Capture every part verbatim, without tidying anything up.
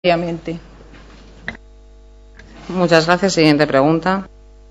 Obviamente. Muchas gracias. Siguiente pregunta.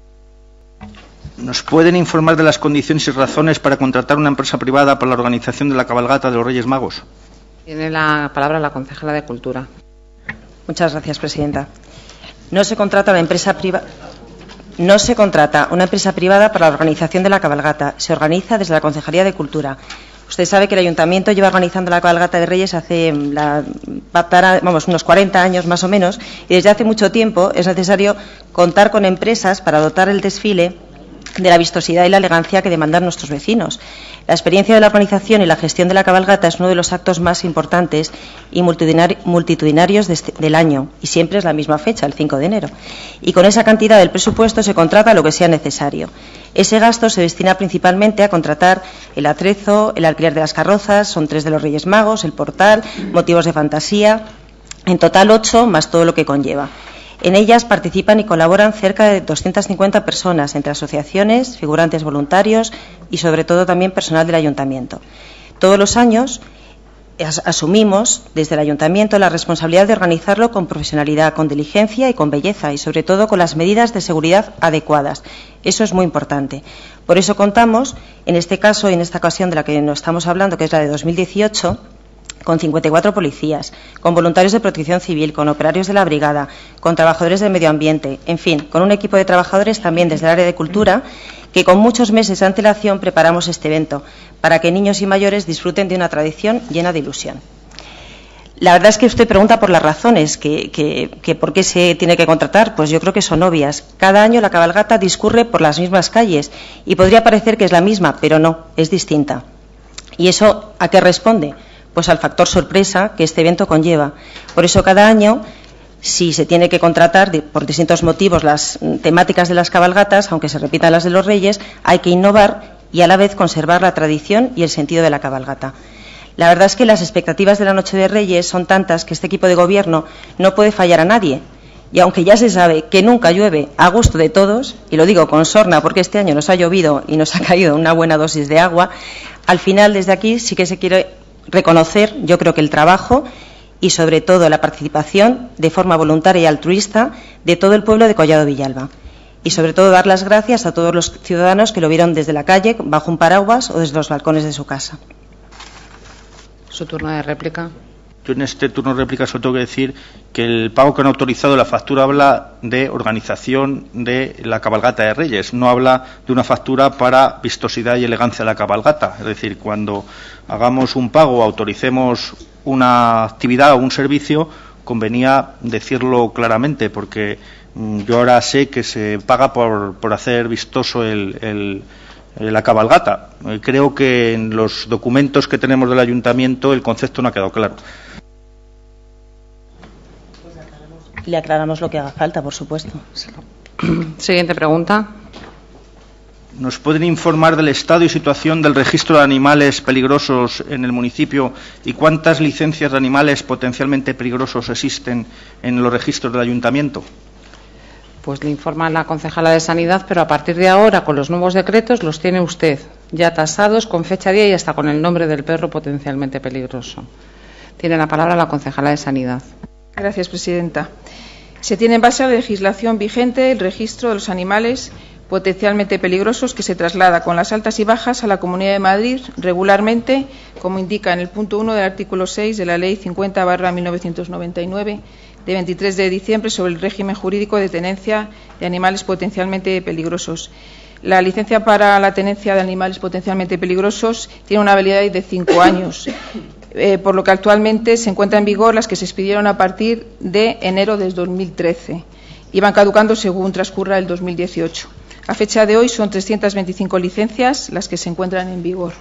¿Nos pueden informar de las condiciones y razones para contratar una empresa privada para la organización de la cabalgata de los Reyes Magos? Tiene la palabra la concejala de Cultura. Muchas gracias, presidenta. No se contrata una empresa privada. No se contrata una empresa privada para la organización de la cabalgata. Se organiza desde la Concejalía de Cultura. Usted sabe que el Ayuntamiento lleva organizando la cabalgata de Reyes hace la, para, vamos, unos cuarenta años más o menos, y desde hace mucho tiempo es necesario contar con empresas para dotar el desfile de la vistosidad y la elegancia que demandan nuestros vecinos. La experiencia de la organización y la gestión de la cabalgata es uno de los actos más importantes y multitudinarios de este, del año, y siempre es la misma fecha, el cinco de enero. Y con esa cantidad del presupuesto se contrata lo que sea necesario. Ese gasto se destina principalmente a contratar el atrezo, el alquiler de las carrozas, son tres de los Reyes Magos, el portal, motivos de fantasía, en total ocho, más todo lo que conlleva. En ellas participan y colaboran cerca de doscientas cincuenta personas, entre asociaciones, figurantes voluntarios y, sobre todo, también personal del Ayuntamiento. Todos los años as asumimos desde el Ayuntamiento la responsabilidad de organizarlo con profesionalidad, con diligencia y con belleza, y, sobre todo, con las medidas de seguridad adecuadas. Eso es muy importante. Por eso contamos, en este caso y en esta ocasión de la que nos estamos hablando, que es la de dos mil dieciocho, con cincuenta y cuatro policías, con voluntarios de protección civil, con operarios de la brigada, con trabajadores del medio ambiente, en fin, con un equipo de trabajadores también desde el área de cultura, que con muchos meses de antelación preparamos este evento, para que niños y mayores disfruten de una tradición llena de ilusión. La verdad es que usted pregunta por las razones, que, que, que por qué se tiene que contratar, pues yo creo que son obvias. Cada año la cabalgata discurre por las mismas calles y podría parecer que es la misma, pero no, es distinta. ¿Y eso a qué responde? Pues al factor sorpresa que este evento conlleva. Por eso cada año, si se tiene que contratar de, por distintos motivos las temáticas de las cabalgatas, aunque se repitan las de los Reyes, hay que innovar y a la vez conservar la tradición y el sentido de la cabalgata. La verdad es que las expectativas de la Noche de Reyes son tantas que este equipo de gobierno no puede fallar a nadie. Y aunque ya se sabe que nunca llueve a gusto de todos, y lo digo con sorna porque este año nos ha llovido y nos ha caído una buena dosis de agua, al final desde aquí sí que se quiere reconocer, yo creo que el trabajo y sobre todo la participación de forma voluntaria y altruista de todo el pueblo de Collado Villalba. Y sobre todo dar las gracias a todos los ciudadanos que lo vieron desde la calle, bajo un paraguas o desde los balcones de su casa. Su turno de réplica. Yo en este turno de réplica solo tengo que decir que el pago que han autorizado la factura habla de organización de la cabalgata de Reyes, no habla de una factura para vistosidad y elegancia de la cabalgata. Es decir, cuando hagamos un pago o autoricemos una actividad o un servicio, convenía decirlo claramente, porque mmm, yo ahora sé que se paga por, por hacer vistoso el, el la cabalgata. Creo que en los documentos que tenemos del Ayuntamiento el concepto no ha quedado claro. Le aclaramos lo que haga falta, por supuesto. Siguiente pregunta. ¿Nos pueden informar del estado y situación del registro de animales peligrosos en el municipio y cuántas licencias de animales potencialmente peligrosos existen en los registros del Ayuntamiento? Pues le informa la concejala de Sanidad, pero a partir de ahora, con los nuevos decretos, los tiene usted ya tasados con fecha, día y hasta con el nombre del perro potencialmente peligroso. Tiene la palabra la concejala de Sanidad. Gracias, presidenta. Se tiene en base a la legislación vigente el registro de los animales potencialmente peligrosos que se traslada con las altas y bajas a la Comunidad de Madrid regularmente, como indica en el punto uno del artículo seis de la Ley cincuenta barra mil novecientos noventa y nueve de veintitrés de diciembre sobre el régimen jurídico de tenencia de animales potencialmente peligrosos. La licencia para la tenencia de animales potencialmente peligrosos tiene una validez de cinco años, eh, por lo que actualmente se encuentran en vigor las que se expidieron a partir de enero de dos mil trece y van caducando según transcurra el dos mil dieciocho. A fecha de hoy son trescientas veinticinco licencias las que se encuentran en vigor.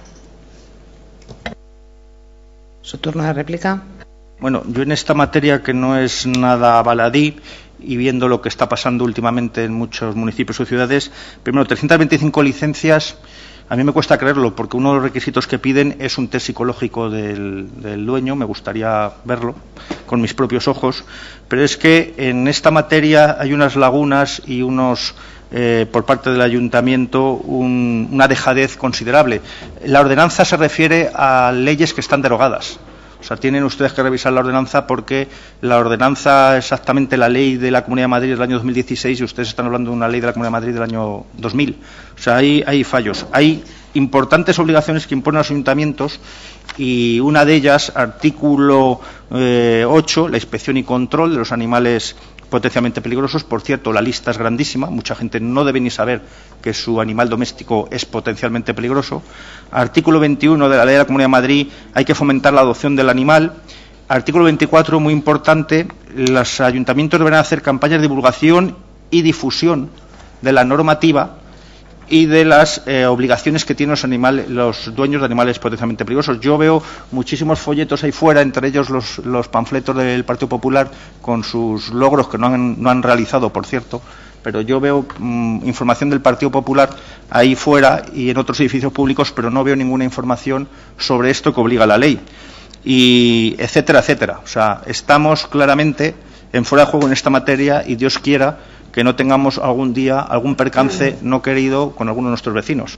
Su turno de réplica. Bueno, yo en esta materia, que no es nada baladí, y viendo lo que está pasando últimamente en muchos municipios o ciudades, primero, trescientas veinticinco licencias, a mí me cuesta creerlo, porque uno de los requisitos que piden es un test psicológico del, del dueño. Me gustaría verlo con mis propios ojos, pero es que en esta materia hay unas lagunas y unos eh, por parte del Ayuntamiento un, una dejadez considerable. La ordenanza se refiere a leyes que están derogadas. O sea, tienen ustedes que revisar la ordenanza porque la ordenanza, exactamente la ley de la Comunidad de Madrid del año dos mil dieciséis, y ustedes están hablando de una ley de la Comunidad de Madrid del año dos mil. O sea, hay, hay fallos. Hay importantes obligaciones que imponen a los ayuntamientos y una de ellas, artículo eh, ocho, la inspección y control de los animales potencialmente peligrosos. Por cierto, la lista es grandísima, mucha gente no debe ni saber que su animal doméstico es potencialmente peligroso. Artículo veintiuno de la Ley de la Comunidad de Madrid, hay que fomentar la adopción del animal. Artículo veinticuatro, muy importante, los ayuntamientos deberán hacer campañas de divulgación y difusión de la normativa y de las eh, obligaciones que tienen los animales, los dueños de animales potencialmente peligrosos. Yo veo muchísimos folletos ahí fuera, entre ellos los, los panfletos del Partido Popular con sus logros que no han, no han realizado, por cierto, pero yo veo mmm, información del Partido Popular ahí fuera y en otros edificios públicos, pero no veo ninguna información sobre esto que obliga la ley, y etcétera, etcétera. O sea, estamos claramente en fuera de juego en esta materia y Dios quiera que no tengamos algún día algún percance no querido con alguno de nuestros vecinos.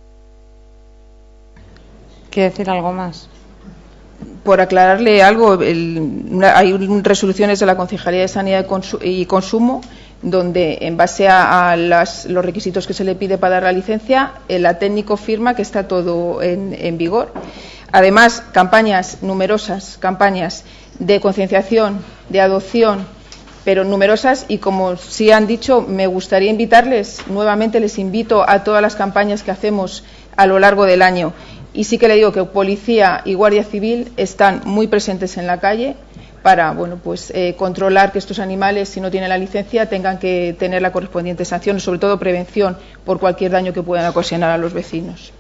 ¿Quiere decir algo más? Por aclararle algo, el, una, hay un, resoluciones de la Concejalía de Sanidad y, Consu y Consumo donde, en base a, a las, los requisitos que se le pide para dar la licencia, el técnico firma que está todo en, en vigor. Además, campañas, numerosas campañas de concienciación, de adopción, pero numerosas, y como sí han dicho, me gustaría invitarles, nuevamente les invito a todas las campañas que hacemos a lo largo del año. Y sí que le digo que Policía y Guardia Civil están muy presentes en la calle para, bueno, pues eh, controlar que estos animales, si no tienen la licencia, tengan que tener la correspondiente sanción, sobre todo prevención por cualquier daño que puedan ocasionar a los vecinos.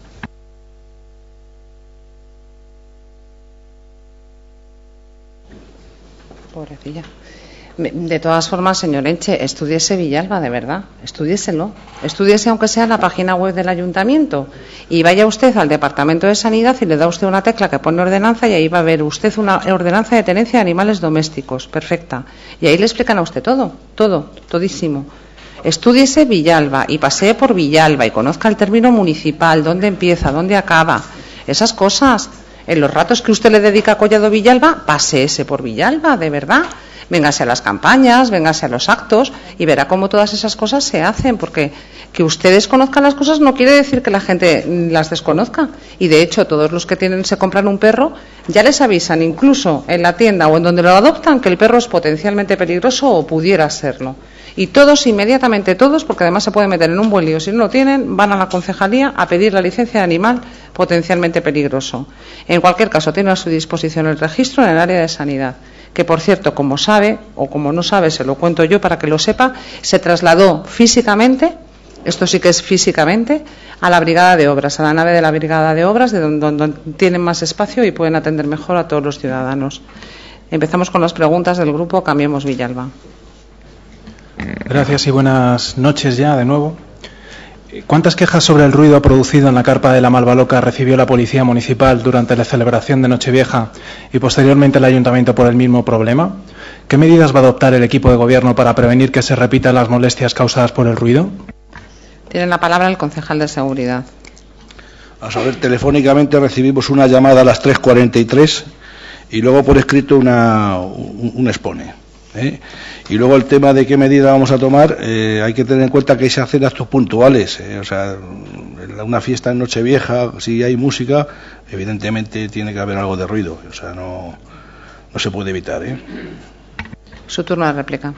Pobrecilla. De todas formas, señor Enche, estudiese Villalba, de verdad, estudiéselo. Estudiese aunque sea en la página web del ayuntamiento y vaya usted al Departamento de Sanidad y le da usted una tecla que pone ordenanza y ahí va a ver usted una ordenanza de tenencia de animales domésticos, perfecta. Y ahí le explican a usted todo, todo, todísimo. Estúdiese Villalba y pasee por Villalba y conozca el término municipal, dónde empieza, dónde acaba, esas cosas. En los ratos que usted le dedica a Collado Villalba, paséese por Villalba, de verdad. Véngase a las campañas, véngase a los actos y verá cómo todas esas cosas se hacen, porque que ustedes conozcan las cosas no quiere decir que la gente las desconozca. Y de hecho, todos los que tienen se compran un perro, ya les avisan incluso en la tienda o en donde lo adoptan que el perro es potencialmente peligroso o pudiera serlo. Y todos, inmediatamente todos, porque además se pueden meter en un buen lío si no lo tienen, van a la concejalía a pedir la licencia de animal potencialmente peligroso. En cualquier caso, tiene a su disposición el registro en el área de sanidad, que por cierto, como sabe, o como no sabe, se lo cuento yo para que lo sepa, se trasladó físicamente, esto sí que es físicamente, a la Brigada de Obras, a la nave de la Brigada de Obras, de donde, donde tienen más espacio y pueden atender mejor a todos los ciudadanos. Empezamos con las preguntas del grupo Cambiemos Villalba. Gracias y buenas noches ya de nuevo. ¿Cuántas quejas sobre el ruido producido en la carpa de la Malvaloca recibió la Policía Municipal durante la celebración de Nochevieja y posteriormente el Ayuntamiento por el mismo problema? ¿Qué medidas va a adoptar el equipo de gobierno para prevenir que se repitan las molestias causadas por el ruido? Tiene la palabra el concejal de Seguridad. A saber, telefónicamente recibimos una llamada a las tres cuarenta y tres y luego por escrito una, un, un expone. ¿eh? Y luego el tema de qué medida vamos a tomar, eh, hay que tener en cuenta que se hacen actos puntuales, eh, o sea, una fiesta en Nochevieja, si hay música, evidentemente tiene que haber algo de ruido, o sea, no, no se puede evitar. ¿eh? Su turno de réplica.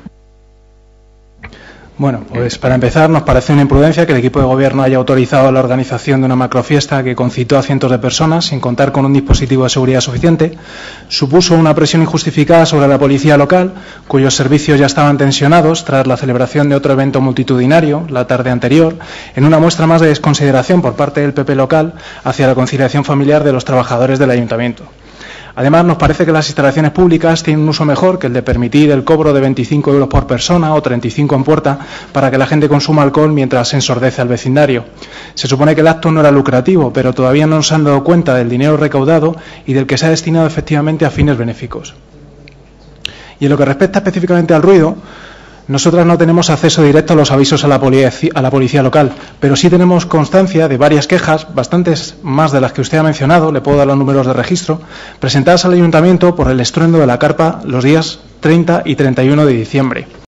Bueno, pues para empezar, nos parece una imprudencia que el equipo de gobierno haya autorizado la organización de una macrofiesta que concitó a cientos de personas sin contar con un dispositivo de seguridad suficiente. Supuso una presión injustificada sobre la policía local, cuyos servicios ya estaban tensionados tras la celebración de otro evento multitudinario la tarde anterior, en una muestra más de desconsideración por parte del P P local hacia la conciliación familiar de los trabajadores del ayuntamiento. Además, nos parece que las instalaciones públicas tienen un uso mejor que el de permitir el cobro de veinticinco euros por persona o treinta y cinco en puerta para que la gente consuma alcohol mientras se ensordece al vecindario. Se supone que el acto no era lucrativo, pero todavía no nos han dado cuenta del dinero recaudado y del que se ha destinado efectivamente a fines benéficos. Y en lo que respecta específicamente al ruido, Nosotras no tenemos acceso directo a los avisos a la, policía, a la policía local, pero sí tenemos constancia de varias quejas, bastantes más de las que usted ha mencionado, le puedo dar los números de registro, presentadas al Ayuntamiento por el estruendo de la carpa los días treinta y treinta y uno de diciembre.